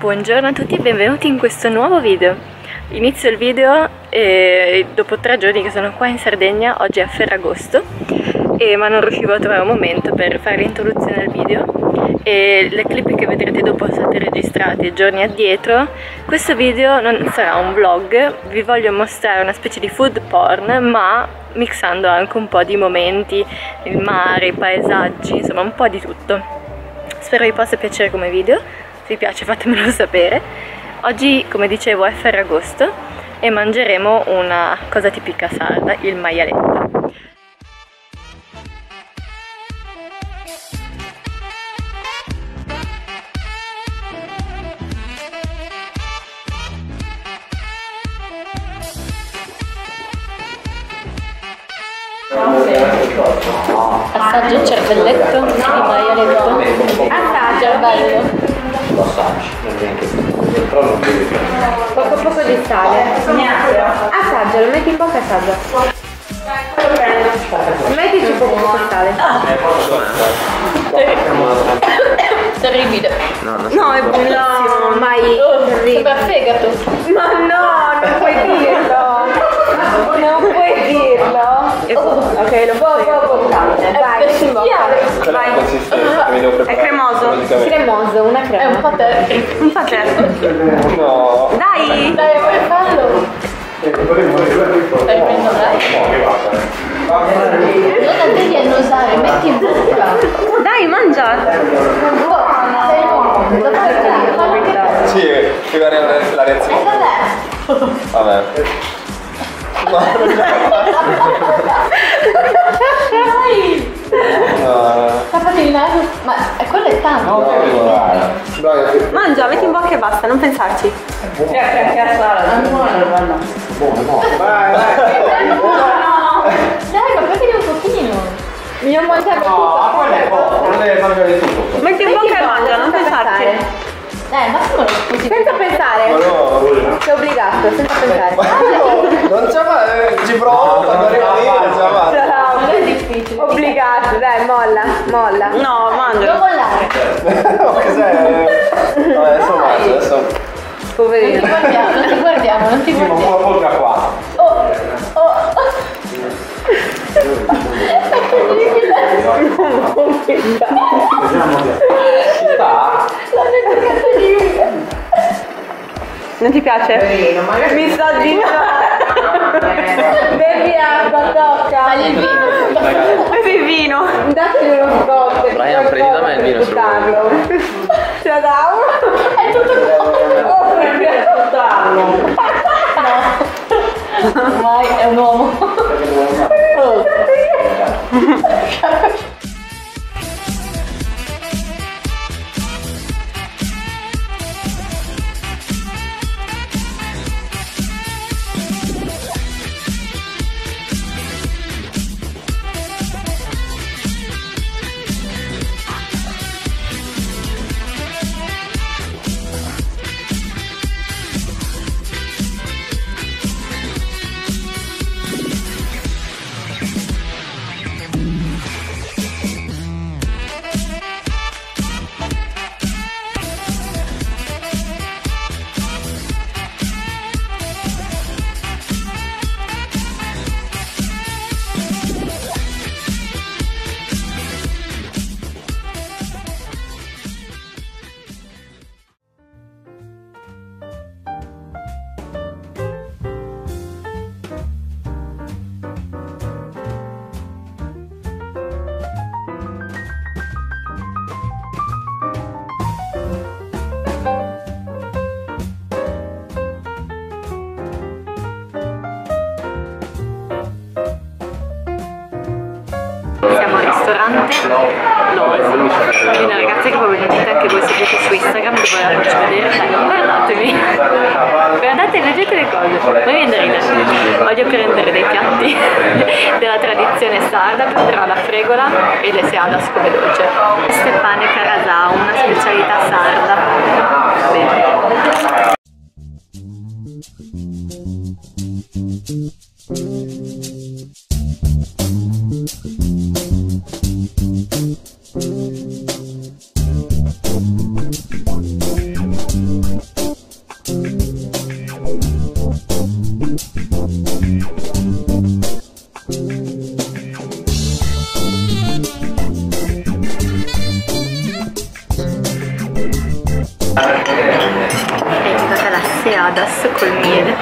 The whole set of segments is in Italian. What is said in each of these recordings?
Buongiorno a tutti e benvenuti in questo nuovo video. Inizio il video dopo 3 giorni che sono qua in Sardegna, oggi è a Ferragosto, ma non riuscivo a trovare un momento per fare l'introduzione al video e le clip che vedrete dopo sono state registrate giorni addietro. Questo video non sarà un vlog, vi voglio mostrare una specie di food porn, ma mixando anche un po' di momenti, il mare, i paesaggi, insomma un po' di tutto. Spero vi possa piacere come video, se vi piace fatemelo sapere. Oggi, come dicevo, è Ferragosto e mangeremo una cosa tipica sarda, il maialetto. Assaggio il cervelletto di maialetto. Assaggio il bello. Lo assaggi, non neanche però non devi poco di sale. Niente. Assaggialo, metti in bocca e assaggia. Mettici un po' di sale. Terribile. No, è buonissimo. Mai. Super fegato. Ma no, non puoi dirlo. Non puoi dirlo. Ok, lo può buttare. Vai, metti in bocca. Vai. È cremoso. Cremoso, una crema. È un patè. Un patè. No. Dai. Dai, puoi farlo. Stai prendendo non a te di annusare, metti in bocca. Dai, mangia. Sei nuovo. Sì, che la reazione. Vabbè. Tappati il naso. Ma quello è tanto. Mangia, metti in bocca e basta, non pensarci. Vai. Dai, ma prendili un pochino. Mi ho mangiato tutto. Non deve mangiare tutto. Metti in bocca e mangia, non pensarci. Massimo lo scusi. Senza pensare. Ma no. Sei obbligato, senza pensare. Non c'è mai, ci provo quando arriva lì, non c'è mai. Non è difficile. Obbligato, dai, molla. No, mangia. Non mollare. No, che sei? No, adesso mangio, adesso. Poverino. Non ti guardiamo. Sì, ma una polca qua. Non ti piace? Mi sto bevi acqua, tocca. Tagli il vino. Bevi il vino. Datti uno scotto. Brian, prendi da me il vino, se lo vuoi. Ce la dà uno? È tutto Oh, per ascoltarlo. No. Ormai è un uomo. Siamo al ristorante Lois di una ragazza che probabilmente anche voi seguite su Instagram, dove la faccio vedere. Dai, guardatemi, guardate, leggete le cose, non viene da ridere. Voglio prendere dei piatti della tradizione sarda, prenderò la fregola e le seadas come dolce. Questo è pane carasau, una specialità sarda. Bene. hadas col miele.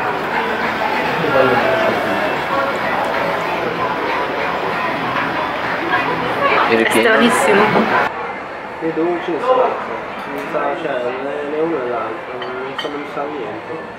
È stranissimo. È dolce e salato, cioè né uno né l'altro, non sa niente.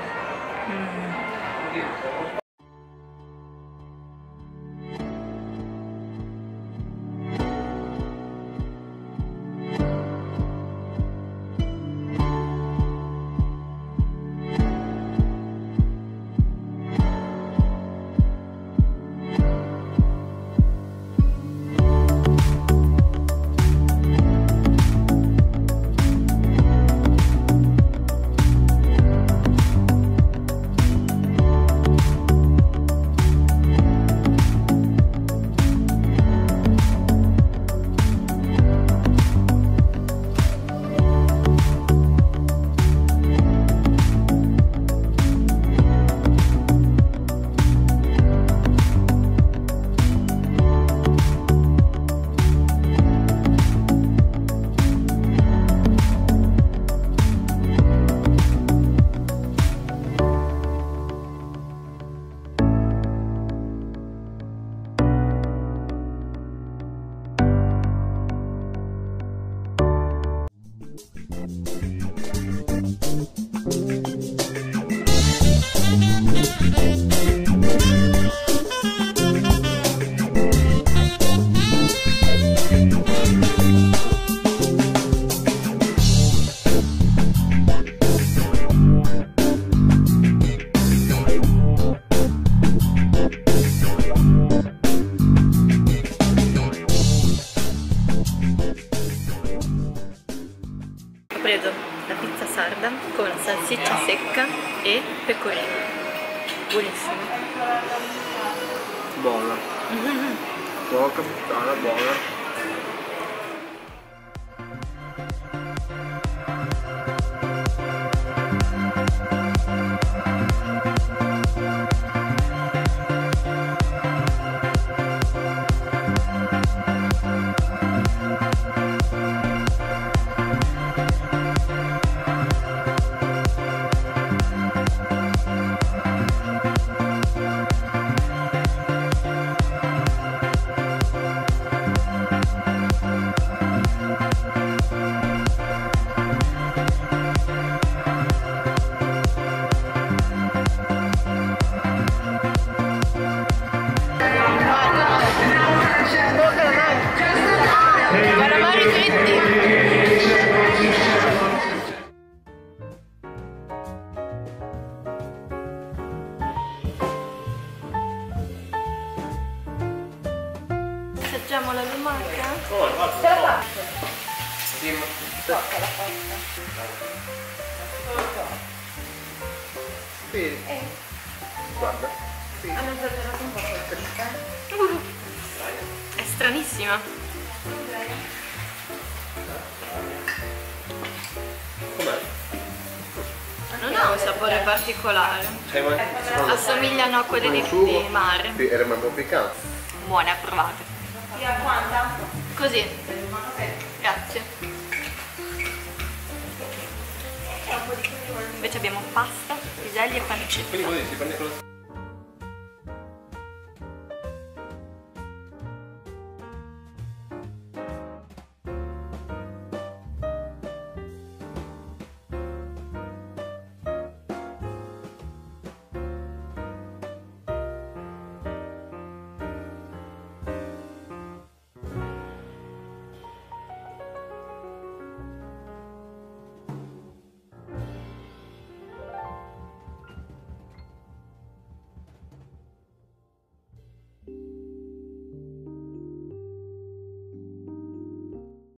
Ho preso la pizza sarda con salsiccia secca e pecorino. Buonissimo. Buona. Porca puttana, buona. Calamari fritti. Assaggiamo la lumaca. Ce la faccio. Sì, Porca la forza. sì. Guarda. Sì. Hanno esagerato un po' con la fritta. È stranissima. Com'è? Non ha un sapore particolare. Assomigliano a quelle di mare. Sì, era un po' piccante. Buone, provate. Via quanta? Così. Grazie. Invece abbiamo pasta, piselli e pancetta. Quindi così si prende quello.